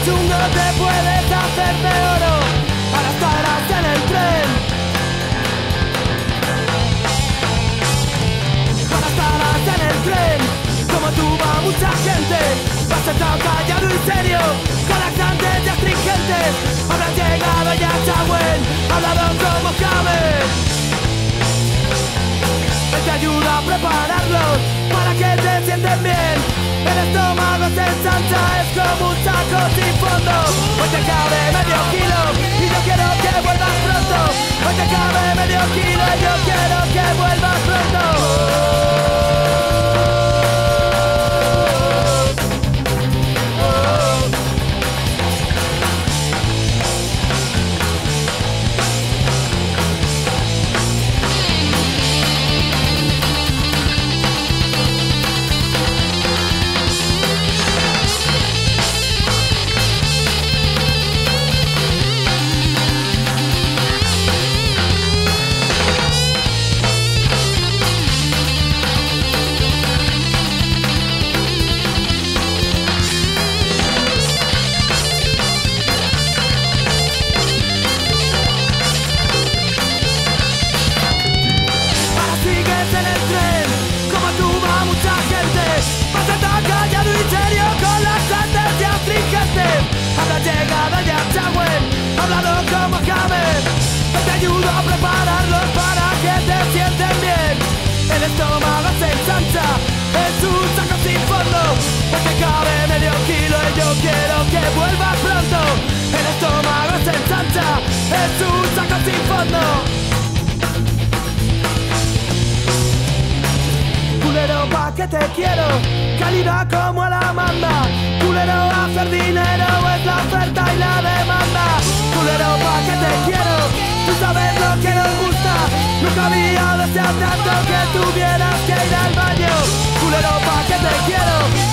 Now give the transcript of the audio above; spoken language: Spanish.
chungo te puedes hacer de oro. Ahora estarás en el tren. Ahora estarás en el tren. Como tú va mucha gente. Va sentado callado y serio, con laxantes y astringentes. Habrán llegado ya Chagüen, hablado como caben. Él te ayuda a prepararlos para que te sienten bien. El estómago se ensancha, es como un saco sin fondo. Hoy te cabe medio kilo y yo quiero que vuelvas pronto. Hoy te cabe medio kilo y yo quiero que vuelvas pronto. Llegada ya Chagüen, hablado como caben. Te ayudo a prepararlos para que te sienten bien. El estómago se ensancha, es un saco sin fondo. Hoy te cabe medio kilo y yo quiero que vuelvas pronto. El estómago se ensancha, es un saco sin fondo. Culero pa' que te quiero, calidad como la manda. Culero hacer dinero es la oferta y la demanda. Culero pa' que te quiero, tú sabes lo que nos gusta. Nunca había deseado tanto que tuvieras que ir al baño. Culero pa' que te quiero,